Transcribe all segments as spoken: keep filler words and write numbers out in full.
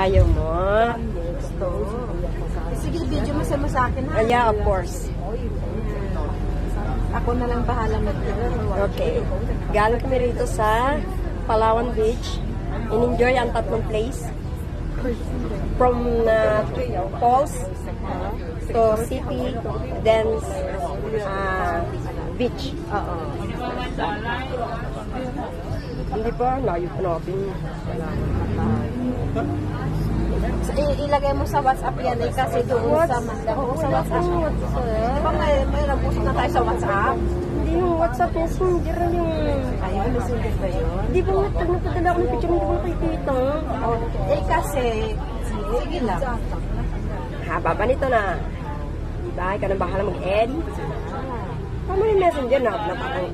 Ayaw mo? Gusto. Sige, video mo sa akin ha. Ah, yeah, of course. Ako na lang bahala mag-video. Okay. Galing kami rito sa Palawan Beach. In-enjoy ang tatlong place. From uh, falls to city, then uh, beach. Oo. Hindi pa, layo pa natin. So, ilagay mo sa WhatsApp yan eh, kasi doon sa Manda. Oo, sa WhatsApp. Di ba may, may nabusok na tayo sa WhatsApp? Hindi yung WhatsApp, messenger yung... Ayun, messenger ba yun? Di ba nga, pag nagpadala ako ng picture, hindi ko nakikita. Oh, eh kasi, sige lang. Haba pa nito na. Diba, ikaw na bahala mag-edit. Tama yung messenger na, napakang...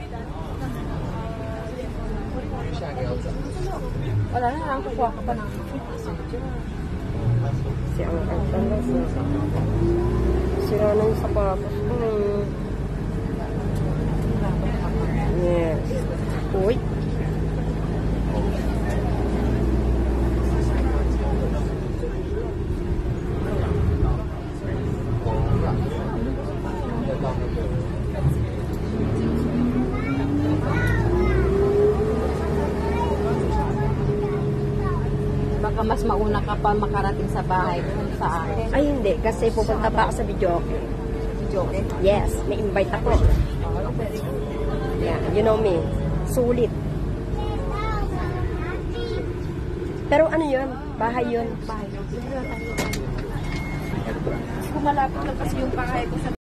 Wala na lang, kukuha ka pa ng messenger. Si ang ang sira na yung sapatos ko. Yes. Uy. Baka mas mauna ka pa makarating sa bahay kung sa akin. Ay, hindi. Kasi pupunta pa ako sa video. Joke eh. Yes. May invite ako. Yeah, you know me. Sulit. Pero ano yun? Bahay yun. Bahay. Kung malapit lang kasi yung bahay ko sa